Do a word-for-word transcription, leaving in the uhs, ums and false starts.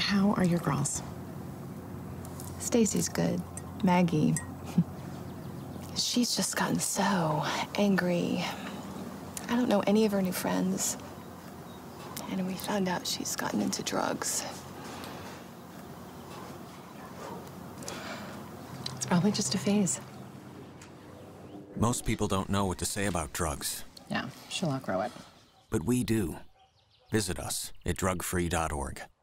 How are your girls? Stacy's good. Maggie, she's just gotten so angry. I don't know any of her new friends. And we found out she's gotten into drugs. It's probably just a phase. Most people don't know what to say about drugs. Yeah, she'll outgrow it. But we do. Visit us at drug free dot org.